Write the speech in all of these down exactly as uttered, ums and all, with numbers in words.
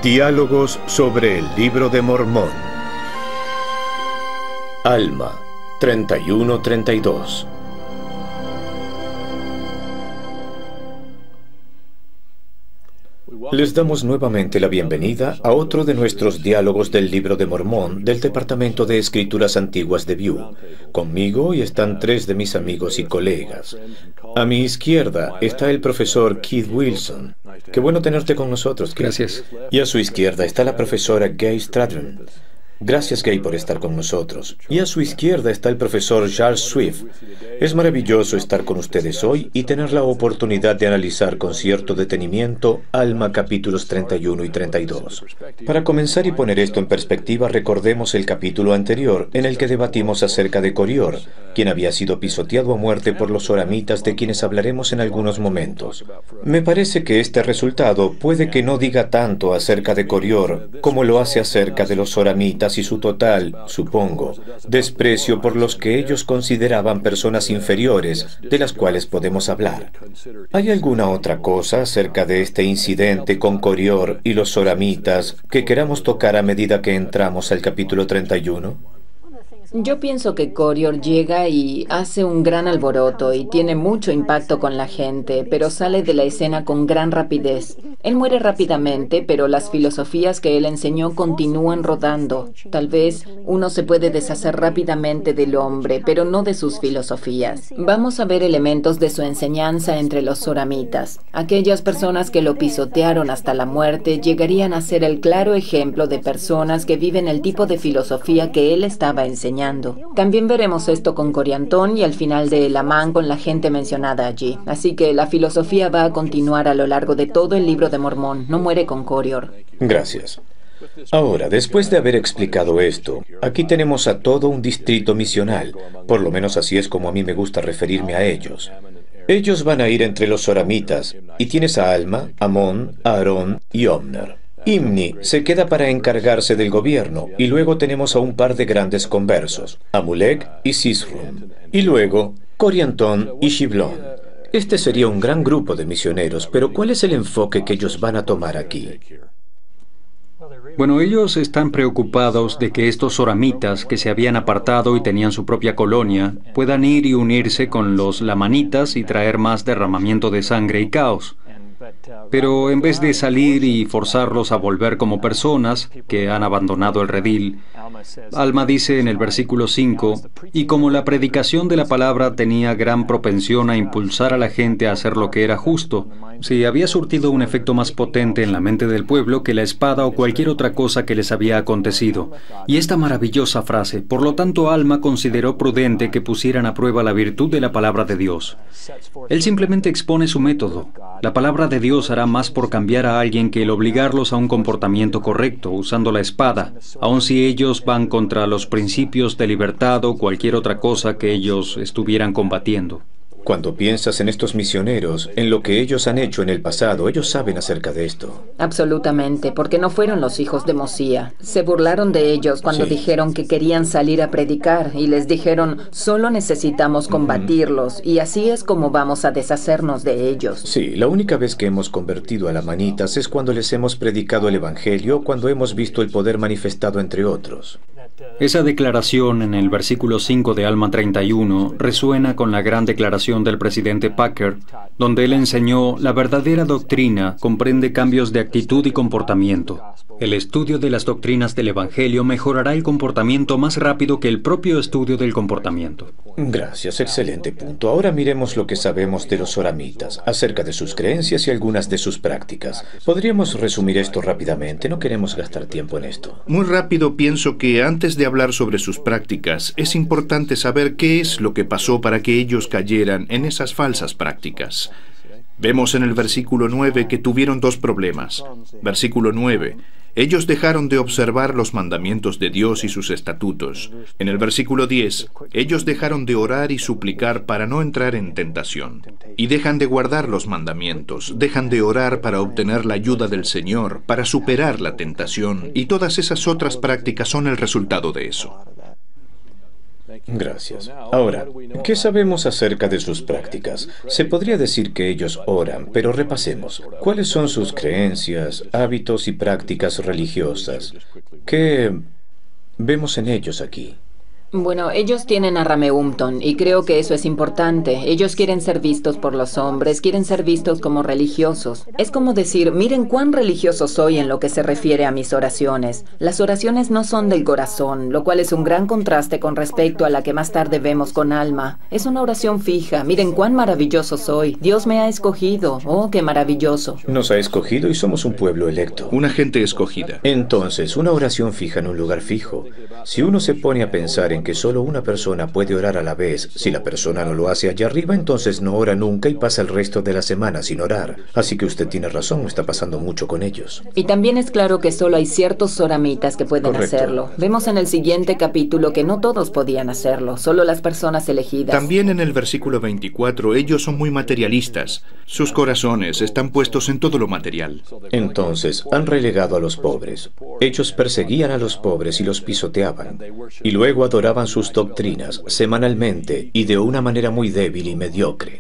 Diálogos sobre el Libro de Mormón. Alma, treinta y uno treinta y dos. Les damos nuevamente la bienvenida a otro de nuestros diálogos del Libro de Mormón del Departamento de Escrituras Antiguas de View. Conmigo hoy están tres de mis amigos y colegas. A mi izquierda está el profesor Keith Wilson. Qué bueno tenerte con nosotros, Keith. Gracias. Y a su izquierda está la profesora Gay Stratton. Gracias, Gay, por estar con nosotros. Y a su izquierda está el profesor Charles Swift. Es maravilloso estar con ustedes hoy y tener la oportunidad de analizar con cierto detenimiento Alma capítulos treinta y uno y treinta y dos. Para comenzar y poner esto en perspectiva, recordemos el capítulo anterior en el que debatimos acerca de Corior, quien había sido pisoteado a muerte por los oramitas, de quienes hablaremos en algunos momentos. Me parece que este resultado puede que no diga tanto acerca de Corior como lo hace acerca de los oramitas y su total, supongo, desprecio por los que ellos consideraban personas inferiores de las cuales podemos hablar. ¿Hay alguna otra cosa acerca de este incidente con Corior y los soramitas que queramos tocar a medida que entramos al capítulo treinta y uno? Yo pienso que Corior llega y hace un gran alboroto y tiene mucho impacto con la gente, pero sale de la escena con gran rapidez. Él muere rápidamente, pero las filosofías que él enseñó continúan rodando. Tal vez uno se puede deshacer rápidamente del hombre, pero no de sus filosofías. Vamos a ver elementos de su enseñanza entre los soramitas. Aquellas personas que lo pisotearon hasta la muerte llegarían a ser el claro ejemplo de personas que viven el tipo de filosofía que él estaba enseñando. También veremos esto con Coriantón y al final de Elamán con la gente mencionada allí. Así que la filosofía va a continuar a lo largo de todo el Libro de Mormón. No muere con Corior. Gracias. Ahora, después de haber explicado esto, aquí tenemos a todo un distrito misional. Por lo menos así es como a mí me gusta referirme a ellos. Ellos van a ir entre los soramitas, y tienes a Alma, Amón, Aarón y Omner. Imni se queda para encargarse del gobierno, y luego tenemos a un par de grandes conversos, Amulek y Sisrum, y luego Coriantón y Shiblón. Este sería un gran grupo de misioneros, pero ¿cuál es el enfoque que ellos van a tomar aquí? Bueno, ellos están preocupados de que estos soramitas que se habían apartado y tenían su propia colonia puedan ir y unirse con los lamanitas y traer más derramamiento de sangre y caos. Pero en vez de salir y forzarlos a volver como personas que han abandonado el redil, Alma dice en el versículo cinco, y como la predicación de la palabra tenía gran propensión a impulsar a la gente a hacer lo que era justo, sí, había surtido un efecto más potente en la mente del pueblo que la espada o cualquier otra cosa que les había acontecido. Y esta maravillosa frase, por lo tanto Alma consideró prudente que pusieran a prueba la virtud de la palabra de Dios. Él simplemente expone su método. La palabra de Dios hará más por cambiar a alguien que el obligarlos a un comportamiento correcto, usando la espada, aun si ellos van contra los principios de libertad o cualquier otra cosa que ellos estuvieran combatiendo. Cuando piensas en estos misioneros, en lo que ellos han hecho en el pasado, ellos saben acerca de esto. Absolutamente, porque no fueron los hijos de Mosía. Se burlaron de ellos cuando sí. dijeron que querían salir a predicar y les dijeron, solo necesitamos combatirlos uh-huh. y así es como vamos a deshacernos de ellos. Sí, la única vez que hemos convertido a lamanitas es cuando les hemos predicado el Evangelio, cuando hemos visto el poder manifestado entre otros. Esa declaración en el versículo cinco de Alma treinta y uno resuena con la gran declaración del presidente Packer, donde él enseñó la verdadera doctrina comprende cambios de actitud y comportamiento. El estudio de las doctrinas del Evangelio mejorará el comportamiento más rápido que el propio estudio del comportamiento. Gracias, excelente punto. Ahora miremos lo que sabemos de los soramitas, acerca de sus creencias y algunas de sus prácticas. Podríamos resumir esto rápidamente, no queremos gastar tiempo en esto. Muy rápido, pienso que antes de hablar sobre sus prácticas, es importante saber qué es lo que pasó para que ellos cayeran en esas falsas prácticas. Vemos en el versículo nueve que tuvieron dos problemas. Versículo nueve. Ellos dejaron de observar los mandamientos de Dios y sus estatutos. En el versículo diez, ellos dejaron de orar y suplicar para no entrar en tentación. Y dejan de guardar los mandamientos, dejan de orar para obtener la ayuda del Señor, para superar la tentación, y todas esas otras prácticas son el resultado de eso. Gracias. Ahora, ¿qué sabemos acerca de sus prácticas? Se podría decir que ellos oran, pero repasemos. ¿Cuáles son sus creencias, hábitos y prácticas religiosas? ¿Qué vemos en ellos aquí? Bueno, ellos tienen a Rameumpton y creo que eso es importante. Ellos quieren ser vistos por los hombres, quieren ser vistos como religiosos. Es como decir, miren cuán religioso soy en lo que se refiere a mis oraciones. Las oraciones no son del corazón, lo cual es un gran contraste con respecto a la que más tarde vemos con Alma. Es una oración fija, miren cuán maravilloso soy. Dios me ha escogido, oh, qué maravilloso. Nos ha escogido y somos un pueblo electo. Una gente escogida. Entonces, una oración fija en un lugar fijo. Si uno se pone a pensar en que solo una persona puede orar a la vez, si la persona no lo hace allá arriba, entonces no ora nunca y pasa el resto de la semana sin orar. Así que usted tiene razón, está pasando mucho con ellos. Y también es claro que solo hay ciertos soramitas que pueden Correcto. hacerlo. Vemos en el siguiente capítulo que no todos podían hacerlo, solo las personas elegidas. También en el versículo veinticuatro, ellos son muy materialistas. Sus corazones están puestos en todo lo material. Entonces, han relegado a los pobres. Ellos perseguían a los pobres y los pisoteaban. Y luego adoraban sus doctrinas semanalmente y de una manera muy débil y mediocre.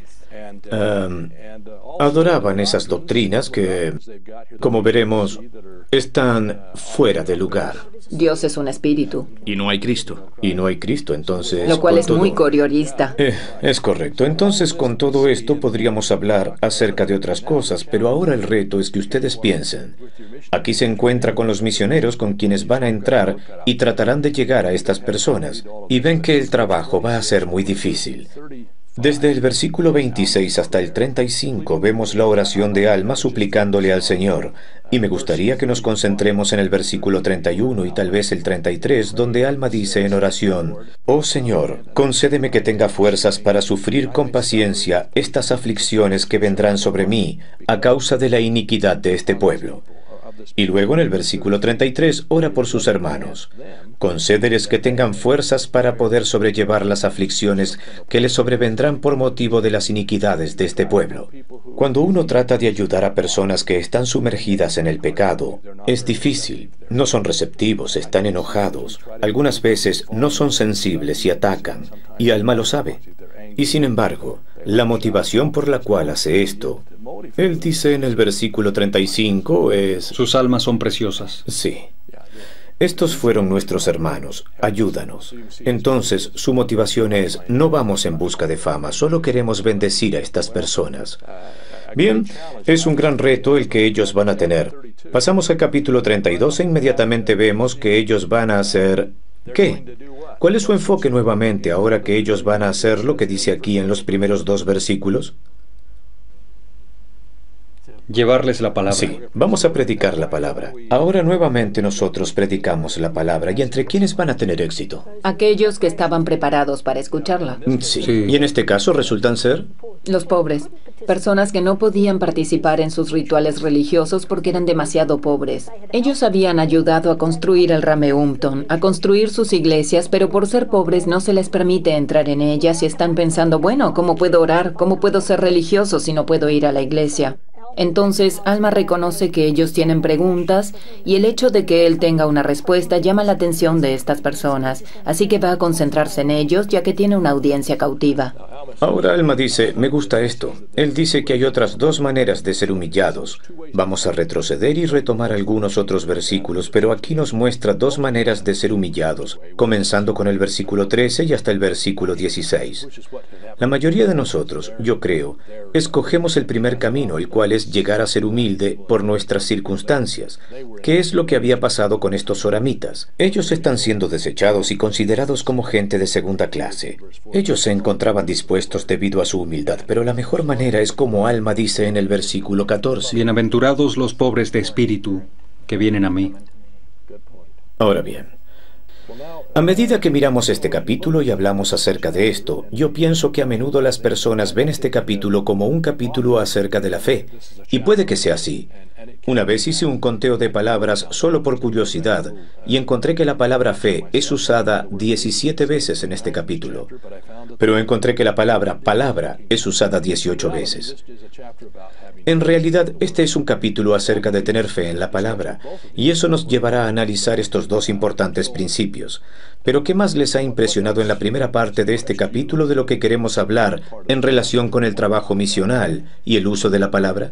Um, adoraban esas doctrinas que, como veremos, están fuera de lugar. Dios es un espíritu. Y no hay Cristo. Y no hay Cristo, entonces... Lo cual con es todo- muy coriorista. Eh, es correcto. Entonces, con todo esto podríamos hablar acerca de otras cosas, pero ahora el reto es que ustedes piensen. Aquí se encuentra con los misioneros con quienes van a entrar y tratarán de llegar a estas personas, y ven que el trabajo va a ser muy difícil. Desde el versículo veintiséis hasta el treinta y cinco vemos la oración de Alma suplicándole al Señor, y me gustaría que nos concentremos en el versículo treinta y uno y tal vez el treinta y tres, donde Alma dice en oración: «Oh Señor, concédeme que tenga fuerzas para sufrir con paciencia estas aflicciones que vendrán sobre mí a causa de la iniquidad de este pueblo». Y luego en el versículo treinta y tres ora por sus hermanos: «Concédeles que tengan fuerzas para poder sobrellevar las aflicciones que les sobrevendrán por motivo de las iniquidades de este pueblo». Cuando uno trata de ayudar a personas que están sumergidas en el pecado, es difícil. No son receptivos, están enojados. Algunas veces no son sensibles y atacan, y Alma lo sabe. Y sin embargo, la motivación por la cual hace esto, él dice en el versículo treinta y cinco es... Sus almas son preciosas. Sí. Estos fueron nuestros hermanos, ayúdanos. Entonces, su motivación es: no vamos en busca de fama, solo queremos bendecir a estas personas. Bien, es un gran reto el que ellos van a tener. Pasamos al capítulo treinta y dos e inmediatamente vemos que ellos van a hacer... ¿qué? ¿Cuál es su enfoque nuevamente ahora que ellos van a hacer lo que dice aquí en los primeros dos versículos? Llevarles la palabra. Sí, vamos a predicar la palabra. Ahora nuevamente nosotros predicamos la palabra. ¿Y entre quiénes van a tener éxito? Aquellos que estaban preparados para escucharla. Sí. Sí. ¿Y en este caso resultan ser? Los pobres, personas que no podían participar en sus rituales religiosos porque eran demasiado pobres. Ellos habían ayudado a construir el Rameumpton, a construir sus iglesias, pero por ser pobres no se les permite entrar en ellas y están pensando, bueno, ¿cómo puedo orar? ¿Cómo puedo ser religioso si no puedo ir a la iglesia? Entonces, Alma reconoce que ellos tienen preguntas y el hecho de que él tenga una respuesta llama la atención de estas personas, así que va a concentrarse en ellos ya que tiene una audiencia cautiva. Ahora Alma dice, me gusta esto. Él dice que hay otras dos maneras de ser humillados. Vamos a retroceder y retomar algunos otros versículos, pero aquí nos muestra dos maneras de ser humillados, comenzando con el versículo trece y hasta el versículo dieciséis. La mayoría de nosotros, yo creo, escogemos el primer camino, el cual es llegar a ser humilde por nuestras circunstancias, que es lo que había pasado con estos soramitas. Ellos están siendo desechados y considerados como gente de segunda clase. Ellos se encontraban dispuestos debido a su humildad, pero la mejor manera es como Alma dice en el versículo catorce. Bienaventurados los pobres de espíritu, que vienen a mí. Ahora bien, a medida que miramos este capítulo y hablamos acerca de esto, yo pienso que a menudo las personas ven este capítulo como un capítulo acerca de la fe, y puede que sea así. Una vez hice un conteo de palabras solo por curiosidad y encontré que la palabra fe es usada diecisiete veces en este capítulo, pero encontré que la palabra palabra es usada dieciocho veces. En realidad, este es un capítulo acerca de tener fe en la palabra, y eso nos llevará a analizar estos dos importantes principios. Pero ¿qué más les ha impresionado en la primera parte de este capítulo de lo que queremos hablar en relación con el trabajo misional y el uso de la palabra?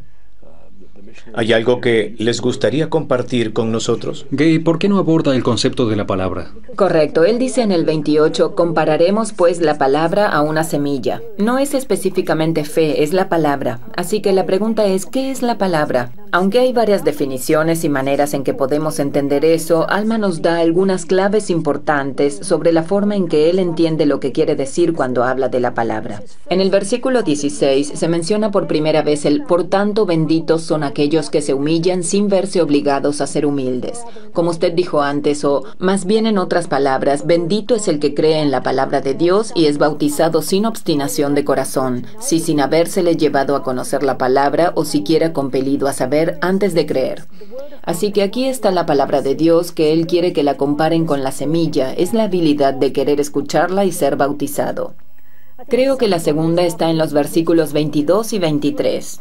¿Hay algo que les gustaría compartir con nosotros? Gay, ¿por qué no aborda el concepto de la palabra? Correcto, él dice en el veintiocho, compararemos pues la palabra a una semilla. No es específicamente fe, es la palabra. Así que la pregunta es, ¿qué es la palabra? Aunque hay varias definiciones y maneras en que podemos entender eso, Alma nos da algunas claves importantes sobre la forma en que él entiende lo que quiere decir cuando habla de la palabra. En el versículo dieciséis se menciona por primera vez el por tanto benditos son aquellos que se humillan sin verse obligados a ser humildes. Como usted dijo antes, o más bien en otras palabras, bendito es el que cree en la palabra de Dios y es bautizado sin obstinación de corazón, si sin habérsele llevado a conocer la palabra o siquiera compelido a saber antes de creer. Así que aquí está la palabra de Dios que Él quiere que la comparen con la semilla, es la habilidad de querer escucharla y ser bautizado. Creo que la segunda está en los versículos veintidós y veintitrés.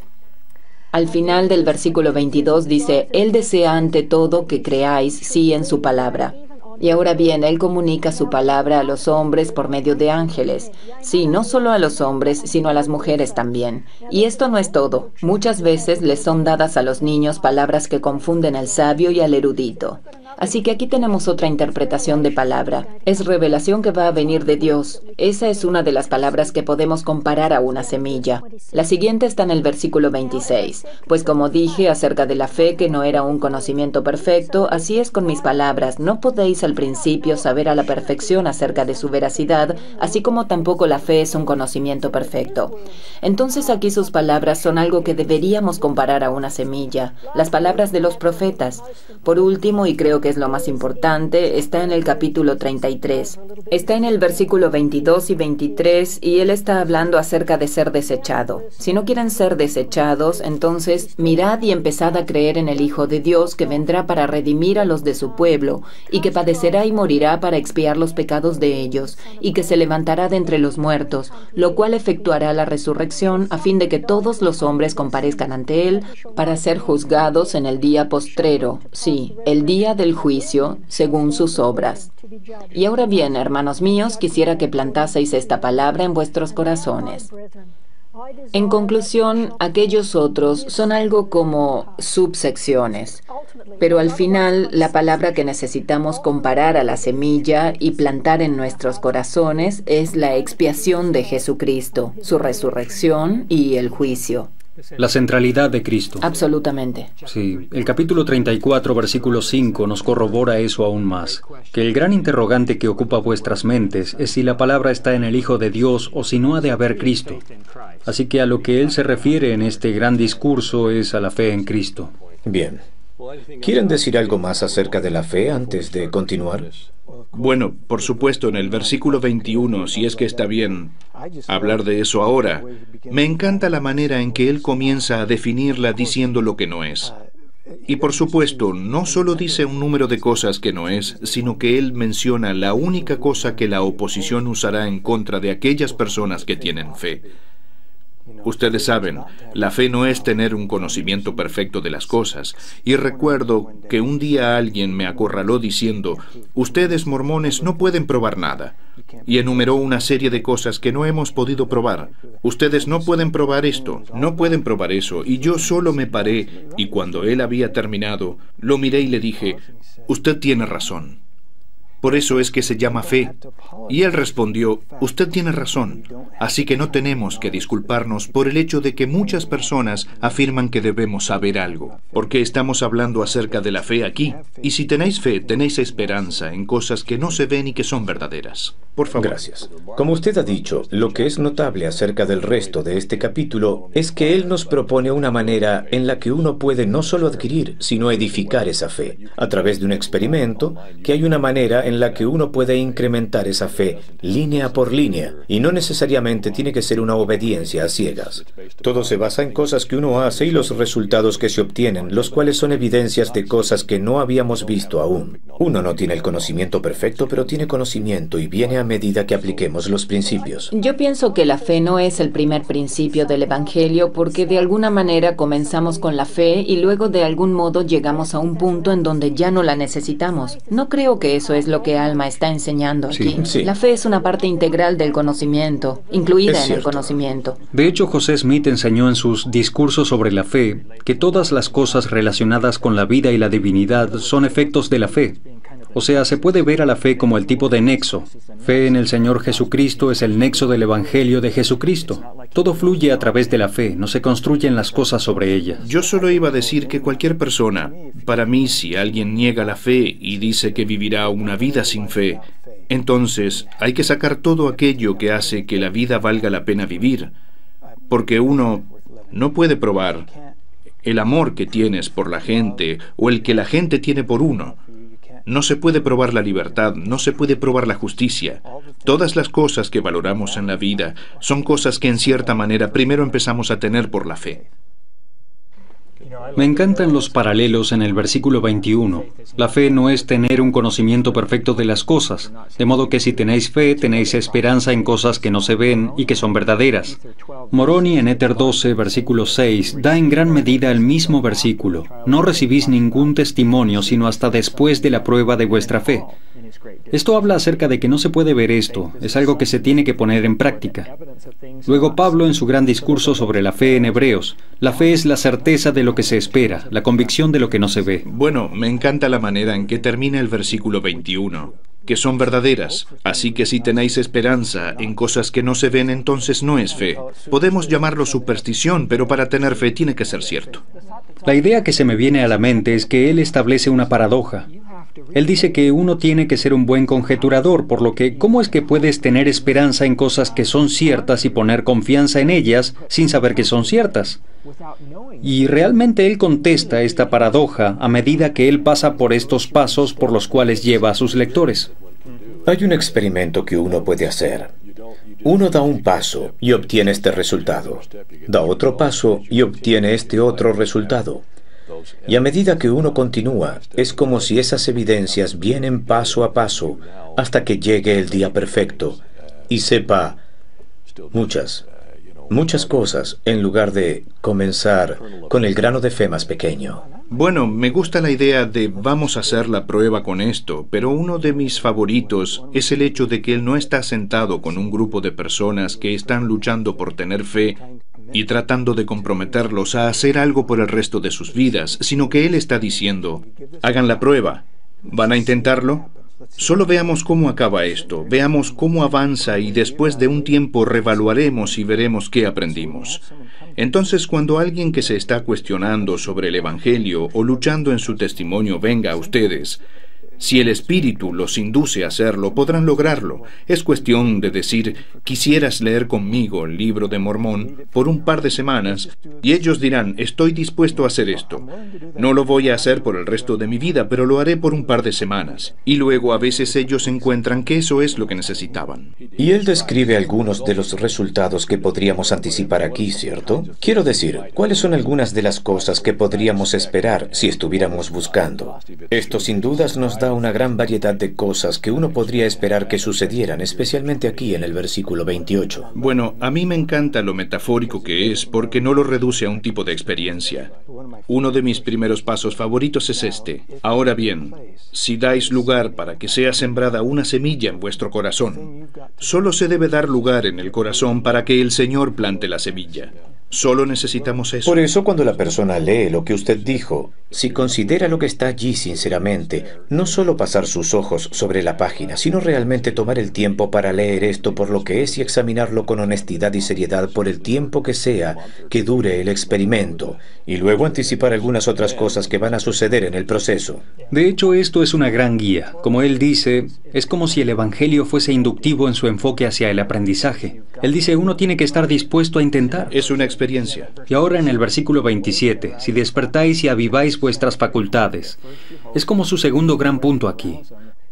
Al final del versículo veintidós dice, Él desea ante todo que creáis sí en su palabra. Y ahora bien, Él comunica su palabra a los hombres por medio de ángeles. Sí, no solo a los hombres, sino a las mujeres también. Y esto no es todo. Muchas veces les son dadas a los niños palabras que confunden al sabio y al erudito. Así que aquí tenemos otra interpretación de palabra. Es revelación que va a venir de Dios. Esa es una de las palabras que podemos comparar a una semilla. La siguiente está en el versículo veintiséis. Pues como dije acerca de la fe que no era un conocimiento perfecto, así es con mis palabras. No podéis al principio saber a la perfección acerca de su veracidad, así como tampoco la fe es un conocimiento perfecto. Entonces aquí sus palabras son algo que deberíamos comparar a una semilla. Las palabras de los profetas. Por último, y creo que es lo más importante, está en el capítulo treinta y tres. Está en el versículo veintidós y veintitrés y él está hablando acerca de ser desechado. Si no quieren ser desechados, entonces mirad y empezad a creer en el Hijo de Dios que vendrá para redimir a los de su pueblo y que padecerá y morirá para expiar los pecados de ellos y que se levantará de entre los muertos, lo cual efectuará la resurrección a fin de que todos los hombres comparezcan ante él para ser juzgados en el día postrero, sí, el día del juicio según sus obras. Y ahora bien, hermanos míos, quisiera que plantaseis esta palabra en vuestros corazones. En conclusión, aquellos otros son algo como subsecciones, pero al final la palabra que necesitamos comparar a la semilla y plantar en nuestros corazones es la expiación de Jesucristo, su resurrección y el juicio. La centralidad de Cristo. Absolutamente. Sí, el capítulo treinta y cuatro, versículo cinco nos corrobora eso aún más, que el gran interrogante que ocupa vuestras mentes es si la palabra está en el Hijo de Dios o si no ha de haber Cristo. Así que a lo que él se refiere en este gran discurso es a la fe en Cristo. Bien. ¿Quieren decir algo más acerca de la fe antes de continuar? Bueno, por supuesto, en el versículo veintiuno, si es que está bien hablar de eso ahora, me encanta la manera en que él comienza a definirla diciendo lo que no es. Y por supuesto, no solo dice un número de cosas que no es, sino que él menciona la única cosa que la oposición usará en contra de aquellas personas que tienen fe. Ustedes saben, la fe no es tener un conocimiento perfecto de las cosas. Y recuerdo que un día alguien me acorraló diciendo, ustedes mormones no pueden probar nada. Y enumeró una serie de cosas que no hemos podido probar. Ustedes no pueden probar esto, no pueden probar eso. Y yo solo me paré, y cuando él había terminado, lo miré y le dije, usted tiene razón. Por eso es que se llama fe. Y él respondió, usted tiene razón, así que no tenemos que disculparnos por el hecho de que muchas personas afirman que debemos saber algo, porque estamos hablando acerca de la fe aquí, y si tenéis fe, tenéis esperanza en cosas que no se ven y que son verdaderas. Por favor. Gracias. Como usted ha dicho, lo que es notable acerca del resto de este capítulo es que él nos propone una manera en la que uno puede no solo adquirir, sino edificar esa fe, a través de un experimento, que hay una manera en en la que uno puede incrementar esa fe línea por línea, y no necesariamente tiene que ser una obediencia a ciegas. Todo se basa en cosas que uno hace y los resultados que se obtienen, los cuales son evidencias de cosas que no habíamos visto aún. Uno no tiene el conocimiento perfecto, pero tiene conocimiento y viene a medida que apliquemos los principios. Yo pienso que la fe no es el primer principio del Evangelio porque de alguna manera comenzamos con la fe y luego de algún modo llegamos a un punto en donde ya no la necesitamos. No creo que eso es lo que Alma está enseñando aquí. Sí, sí. La fe es una parte integral del conocimiento, incluida Es en el cierto. conocimiento. De hecho, José Smith enseñó en sus discursos sobre la fe que todas las cosas relacionadas con la vida y la divinidad son efectos de la fe. O sea, se puede ver a la fe como el tipo de nexo. Fe en el Señor Jesucristo es el nexo del Evangelio de Jesucristo. Todo fluye a través de la fe, no se construyen las cosas sobre ella. Yo solo iba a decir que cualquier persona, para mí, si alguien niega la fe y dice que vivirá una vida sin fe, entonces hay que sacar todo aquello que hace que la vida valga la pena vivir, porque uno no puede probar el amor que tienes por la gente o el que la gente tiene por uno. No se puede probar la libertad, no se puede probar la justicia. Todas las cosas que valoramos en la vida son cosas que en cierta manera primero empezamos a tener por la fe. Me encantan los paralelos en el versículo veintiuno. La fe no es tener un conocimiento perfecto de las cosas, de modo que si tenéis fe, tenéis esperanza en cosas que no se ven y que son verdaderas. Moroni en Éter doce, versículo seis, da en gran medida el mismo versículo. No recibís ningún testimonio sino hasta después de la prueba de vuestra fe. Esto habla acerca de que no se puede ver esto, es algo que se tiene que poner en práctica. Luego Pablo en su gran discurso sobre la fe en Hebreos, la fe es la certeza de lo que se espera, la convicción de lo que no se ve. Bueno, me encanta la manera en que termina el versículo veintiuno, que son verdaderas. Así que si tenéis esperanza en cosas que no se ven, entonces no es fe. Podemos llamarlo superstición, pero para tener fe tiene que ser cierto. La idea que se me viene a la mente es que él establece una paradoja. Él dice que uno tiene que ser un buen conjeturador, por lo que, ¿cómo es que puedes tener esperanza en cosas que son ciertas y poner confianza en ellas sin saber que son ciertas? Y realmente él contesta esta paradoja a medida que él pasa por estos pasos por los cuales lleva a sus lectores. Hay un experimento que uno puede hacer. Uno da un paso y obtiene este resultado. Da otro paso y obtiene este otro resultado. Y a medida que uno continúa, es como si esas evidencias vienen paso a paso hasta que llegue el día perfecto y sepa muchas, muchas cosas en lugar de comenzar con el grano de fe más pequeño. Bueno, me gusta la idea de vamos a hacer la prueba con esto, pero uno de mis favoritos es el hecho de que él no está sentado con un grupo de personas que están luchando por tener fe y tratando de comprometerlos a hacer algo por el resto de sus vidas, sino que él está diciendo, hagan la prueba, ¿van a intentarlo? Solo veamos cómo acaba esto, veamos cómo avanza y después de un tiempo revaluaremos y veremos qué aprendimos. Entonces, cuando alguien que se está cuestionando sobre el Evangelio o luchando en su testimonio venga a ustedes, si el Espíritu los induce a hacerlo, podrán lograrlo. Es cuestión de decir, quisieras leer conmigo el libro de Mormón por un par de semanas, y ellos dirán, estoy dispuesto a hacer esto. No lo voy a hacer por el resto de mi vida, pero lo haré por un par de semanas. Y luego a veces ellos encuentran que eso es lo que necesitaban. Y él describe algunos de los resultados que podríamos anticipar aquí, ¿cierto? Quiero decir, ¿cuáles son algunas de las cosas que podríamos esperar si estuviéramos buscando? Esto sin dudas nos da una gran variedad de cosas que uno podría esperar que sucedieran, especialmente aquí en el versículo veintiocho. Bueno, a mí me encanta lo metafórico que es porque no lo reduce a un tipo de experiencia. Uno de mis primeros pasos favoritos es este. Ahora bien, si dais lugar para que sea sembrada una semilla en vuestro corazón, solo se debe dar lugar en el corazón para que el Señor plante la semilla. Solo necesitamos eso. Por eso, cuando la persona lee lo que usted dijo, si considera lo que está allí sinceramente, no solo pasar sus ojos sobre la página, sino realmente tomar el tiempo para leer esto por lo que es y examinarlo con honestidad y seriedad por el tiempo que sea que dure el experimento, y luego anticipar algunas otras cosas que van a suceder en el proceso. De hecho, esto es una gran guía. Como él dice, es como si el Evangelio fuese inductivo en su enfoque hacia el aprendizaje. Él dice, uno tiene que estar dispuesto a intentar. Es una experiencia. Y ahora en el versículo veintisiete, si despertáis y aviváis vuestras facultades. Es como su segundo gran punto aquí.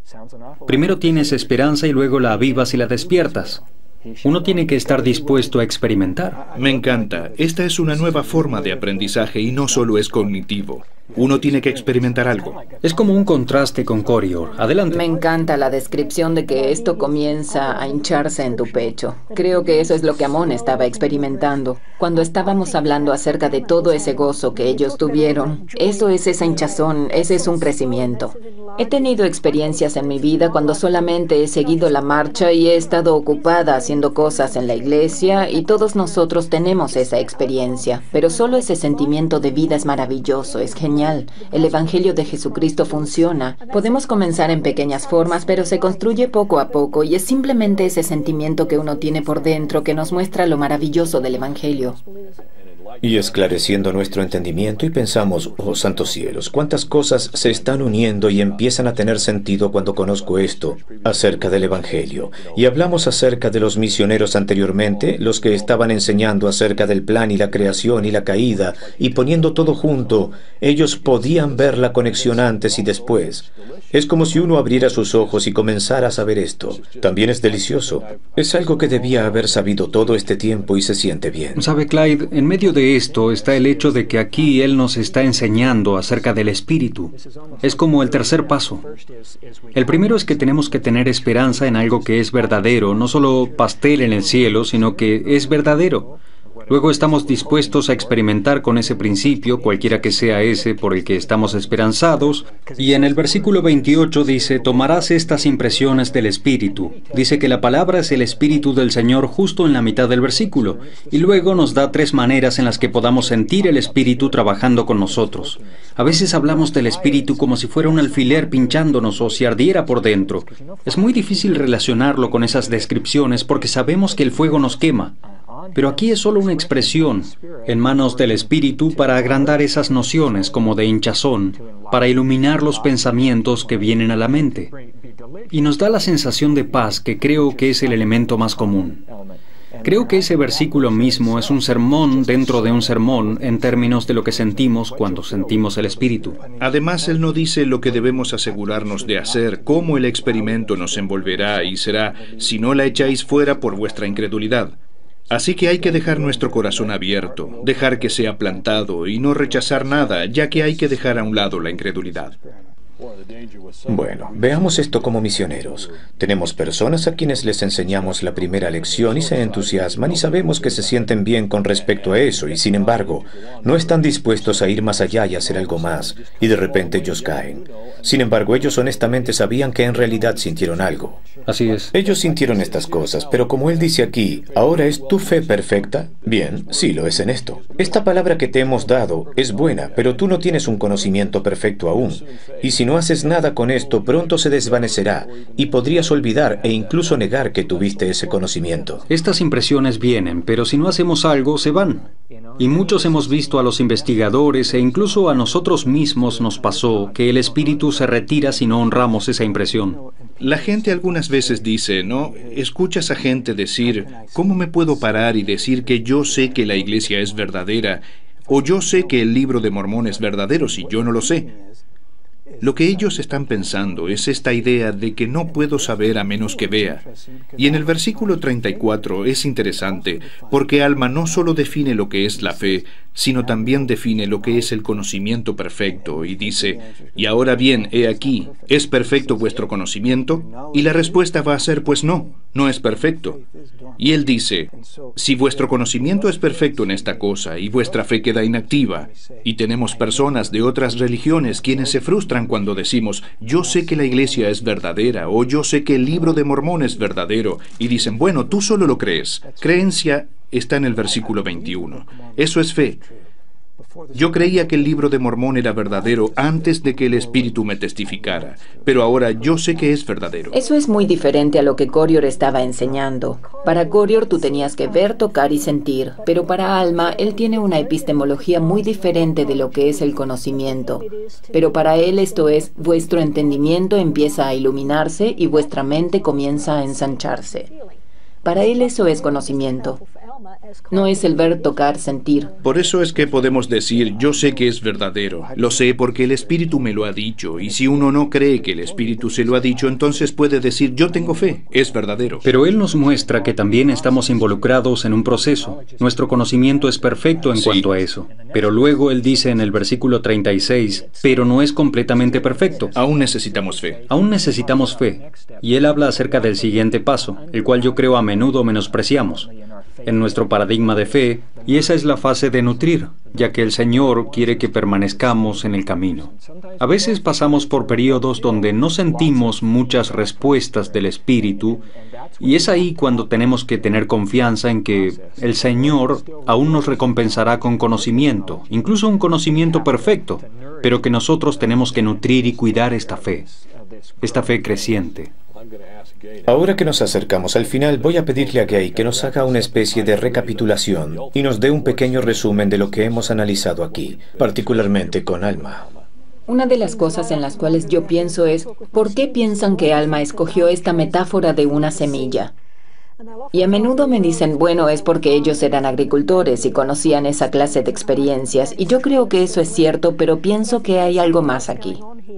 Primero tienes esperanza y luego la avivas y la despiertas. Uno tiene que estar dispuesto a experimentar. Me encanta. Esta es una nueva forma de aprendizaje y no solo es cognitivo. Uno tiene que experimentar algo. Es como un contraste con Corior. Adelante. Me encanta la descripción de que esto comienza a hincharse en tu pecho. Creo que eso es lo que Amon estaba experimentando. Cuando estábamos hablando acerca de todo ese gozo que ellos tuvieron, eso es esa hinchazón, ese es un crecimiento. He tenido experiencias en mi vida cuando solamente he seguido la marcha y he estado ocupada haciendo cosas en la iglesia, y todos nosotros tenemos esa experiencia. Pero solo ese sentimiento de vida es maravilloso, es genial. El Evangelio de Jesucristo funciona. Podemos comenzar en pequeñas formas, pero se construye poco a poco, y es simplemente ese sentimiento que uno tiene por dentro que nos muestra lo maravilloso del Evangelio. Y esclareciendo nuestro entendimiento y pensamos, oh santos cielos, cuántas cosas se están uniendo y empiezan a tener sentido cuando conozco esto acerca del Evangelio. Y hablamos acerca de los misioneros anteriormente, los que estaban enseñando acerca del plan y la creación y la caída, y poniendo todo junto, ellos podían ver la conexión antes y después. Es como si uno abriera sus ojos y comenzara a saber esto. También es delicioso. Es algo que debía haber sabido todo este tiempo y se siente bien. ¿Sabe, Clyde? En medio de esto está el hecho de que aquí Él nos está enseñando acerca del Espíritu. Es como el tercer paso. El primero es que tenemos que tener esperanza en algo que es verdadero, no solo pastel en el cielo, sino que es verdadero. Luego estamos dispuestos a experimentar con ese principio, cualquiera que sea ese por el que estamos esperanzados, y en el versículo veintiocho dice, tomarás estas impresiones del Espíritu. Dice que la palabra es el Espíritu del Señor justo en la mitad del versículo, y luego nos da tres maneras en las que podamos sentir el Espíritu trabajando con nosotros. A veces hablamos del Espíritu como si fuera un alfiler pinchándonos o si ardiera por dentro. Es muy difícil relacionarlo con esas descripciones porque sabemos que el fuego nos quema. Pero aquí es solo una expresión en manos del Espíritu para agrandar esas nociones como de hinchazón, para iluminar los pensamientos que vienen a la mente. Y nos da la sensación de paz que creo que es el elemento más común. Creo que ese versículo mismo es un sermón dentro de un sermón en términos de lo que sentimos cuando sentimos el Espíritu. Además, Él no dice lo que debemos asegurarnos de hacer, cómo el experimento nos envolverá y será, si no la echáis fuera por vuestra incredulidad. Así que hay que dejar nuestro corazón abierto, dejar que sea plantado y no rechazar nada, ya que hay que dejar a un lado la incredulidad. Bueno, veamos esto como misioneros. Tenemos personas a quienes les enseñamos la primera lección y se entusiasman y sabemos que se sienten bien con respecto a eso y sin embargo no están dispuestos a ir más allá y hacer algo más y de repente ellos caen. Sin embargo, ellos honestamente sabían que en realidad sintieron algo. Así es. Ellos sintieron estas cosas, pero como él dice aquí, ¿ahora es tu fe perfecta? Bien, sí lo es en esto. Esta palabra que te hemos dado es buena, pero tú no tienes un conocimiento perfecto aún. Y si no haces nada con esto, pronto se desvanecerá y podrías olvidar e incluso negar que tuviste ese conocimiento. Estas impresiones vienen, pero si no hacemos algo, se van. Y muchos hemos visto a los investigadores e incluso a nosotros mismos nos pasó que el espíritu se retira si no honramos esa impresión. La gente algunas veces dice, ¿no? Escuchas a gente decir, ¿cómo me puedo parar y decir que yo sé que la iglesia es verdadera? O yo sé que el libro de Mormón es verdadero si yo no lo sé. Lo que ellos están pensando es esta idea de que no puedo saber a menos que vea. Y en el versículo treinta y cuatro es interesante, porque Alma no solo define lo que es la fe, sino también define lo que es el conocimiento perfecto, y dice, y ahora bien, he aquí, ¿es perfecto vuestro conocimiento? Y la respuesta va a ser, pues no, no es perfecto. Y él dice, si vuestro conocimiento es perfecto en esta cosa, y vuestra fe queda inactiva, y tenemos personas de otras religiones quienes se frustran cuando decimos, yo sé que la iglesia es verdadera, o yo sé que el libro de Mormón es verdadero, y dicen, bueno, tú solo lo crees. Creencia está en el versículo veintiuno. Eso es fe. Yo creía que el libro de Mormón era verdadero antes de que el Espíritu me testificara, pero ahora yo sé que es verdadero. Eso es muy diferente a lo que Corior estaba enseñando. Para Corior tú tenías que ver, tocar y sentir, pero para Alma él tiene una epistemología muy diferente de lo que es el conocimiento. Pero para él esto es, vuestro entendimiento empieza a iluminarse y vuestra mente comienza a ensancharse. Para él eso es conocimiento. No es el ver, tocar, sentir. Por eso es que podemos decir, yo sé que es verdadero. Lo sé porque el Espíritu me lo ha dicho. Y si uno no cree que el Espíritu se lo ha dicho, entonces puede decir, yo tengo fe, es verdadero. Pero Él nos muestra que también estamos involucrados en un proceso. Nuestro conocimiento es perfecto en Sí. cuanto a eso. Pero luego Él dice en el versículo treinta y seis, pero no es completamente perfecto. Aún necesitamos fe. Aún necesitamos fe. Y Él habla acerca del siguiente paso, el cual yo creo a menudo menospreciamos en nuestro paradigma de fe, y esa es la fase de nutrir, ya que el Señor quiere que permanezcamos en el camino. A veces pasamos por periodos donde no sentimos muchas respuestas del Espíritu, y es ahí cuando tenemos que tener confianza en que el Señor aún nos recompensará con conocimiento, incluso un conocimiento perfecto, pero que nosotros tenemos que nutrir y cuidar esta fe, esta fe creciente. Ahora que nos acercamos al final, voy a pedirle a Gay que nos haga una especie de recapitulación y nos dé un pequeño resumen de lo que hemos analizado aquí, particularmente con Alma. Una de las cosas en las cuales yo pienso es, ¿por qué piensan que Alma escogió esta metáfora de una semilla? Y a menudo me dicen, bueno, es porque ellos eran agricultores y conocían esa clase de experiencias, y yo creo que eso es cierto, pero pienso que hay algo más aquí.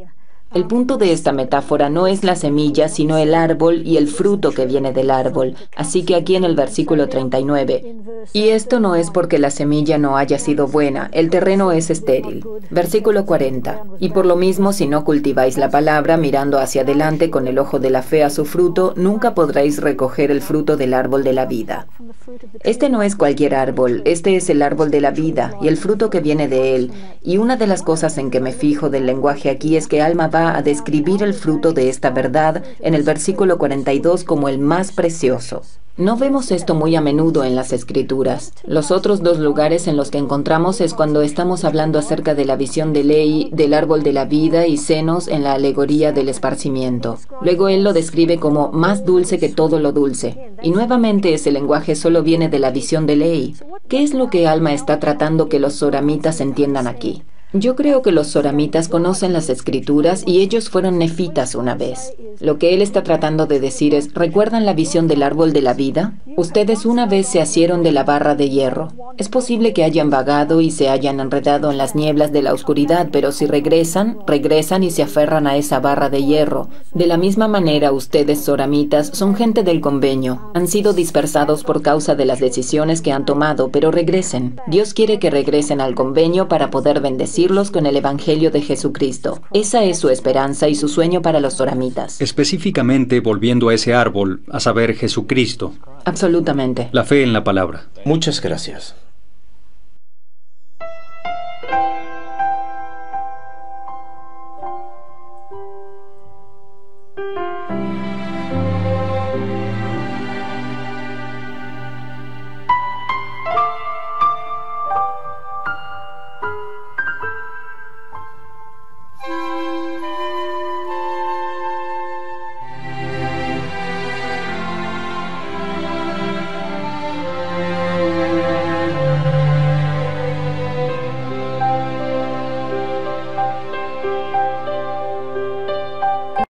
El punto de esta metáfora no es la semilla, sino el árbol y el fruto que viene del árbol. Así que aquí en el versículo treinta y nueve, y esto no es porque la semilla no haya sido buena, el terreno es estéril. Versículo cuarenta, y por lo mismo si no cultiváis la palabra mirando hacia adelante con el ojo de la fe a su fruto, nunca podréis recoger el fruto del árbol de la vida. Este no es cualquier árbol, este es el árbol de la vida y el fruto que viene de él. Y una de las cosas en que me fijo del lenguaje aquí es que Alma va a describir el fruto de esta verdad en el versículo cuarenta y dos como el más precioso. No vemos esto muy a menudo en las Escrituras. Los otros dos lugares en los que encontramos es cuando estamos hablando acerca de la visión de Ley, del árbol de la vida y senos en la alegoría del esparcimiento. Luego él lo describe como más dulce que todo lo dulce. Y nuevamente ese lenguaje solo viene de la visión de Ley. ¿Qué es lo que Alma está tratando que los soramitas entiendan aquí? Yo creo que los soramitas conocen las Escrituras y ellos fueron nefitas una vez. Lo que él está tratando de decir es, ¿recuerdan la visión del árbol de la vida? Ustedes una vez se asieron de la barra de hierro. Es posible que hayan vagado y se hayan enredado en las nieblas de la oscuridad, pero si regresan, regresan y se aferran a esa barra de hierro. De la misma manera, ustedes, soramitas, son gente del convenio. Han sido dispersados por causa de las decisiones que han tomado, pero regresen. Dios quiere que regresen al convenio para poder bendecir con el Evangelio de Jesucristo. Esa es su esperanza y su sueño para los soramitas. Específicamente volviendo a ese árbol, a saber, Jesucristo. Absolutamente. La fe en la palabra. Muchas gracias.